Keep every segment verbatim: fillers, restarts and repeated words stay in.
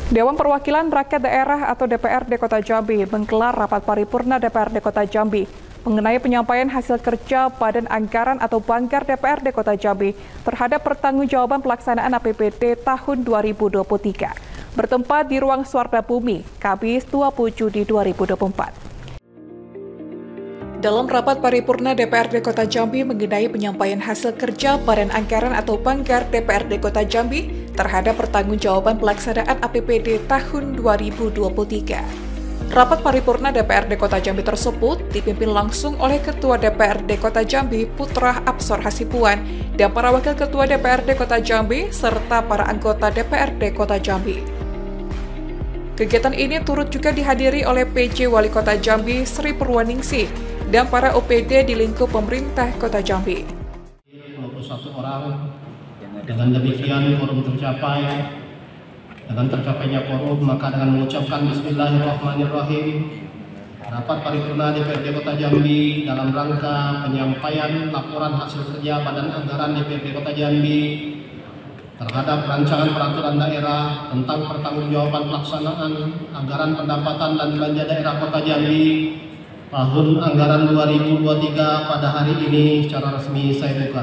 Dewan Perwakilan Rakyat Daerah atau D P R D Kota Jambi menggelar rapat paripurna D P R D Kota Jambi mengenai penyampaian hasil kerja Badan Anggaran atau Banggar D P R D Kota Jambi terhadap pertanggungjawaban pelaksanaan A P B D tahun dua ribu dua puluh tiga, bertempat di Ruang Swarda Bumi, Kamis dua puluh Juni dua ribu dua puluh empat. Dalam rapat paripurna D P R D Kota Jambi mengenai penyampaian hasil kerja Badan Anggaran atau Banggar D P R D Kota Jambi terhadap pertanggungjawaban pelaksanaan A P B D tahun dua ribu dua puluh tiga. Rapat paripurna D P R D Kota Jambi tersebut dipimpin langsung oleh Ketua D P R D Kota Jambi Putra Absor Hasibuan dan para Wakil Ketua D P R D Kota Jambi serta para anggota D P R D Kota Jambi. Kegiatan ini turut juga dihadiri oleh P J Wali Kota Jambi Sri Purwaningsih dan para O P D di lingkup pemerintah Kota Jambi. dua puluh satu orang, dengan demikian quorum tercapai. Dengan tercapainya quorum, maka dengan mengucapkan Bismillahirrahmanirrahim, rapat paripurna D P R D Kota Jambi dalam rangka penyampaian laporan hasil kerja Badan Anggaran D P R D Kota Jambi terhadap rancangan peraturan daerah tentang pertanggungjawaban pelaksanaan anggaran pendapatan dan belanja daerah Kota Jambi tahun anggaran dua ribu dua puluh tiga pada hari ini secara resmi saya buka.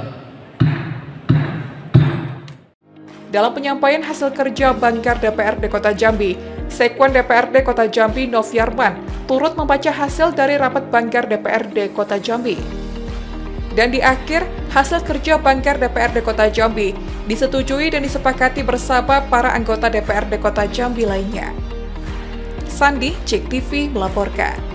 Dalam penyampaian hasil kerja Banggar D P R D Kota Jambi, Sekwan D P R D Kota Jambi Noviarman turut membaca hasil dari rapat Banggar D P R D Kota Jambi. Dan di akhir, hasil kerja Banggar D P R D Kota Jambi disetujui dan disepakati bersama para anggota D P R D Kota Jambi lainnya. Sandi, Cek T V melaporkan.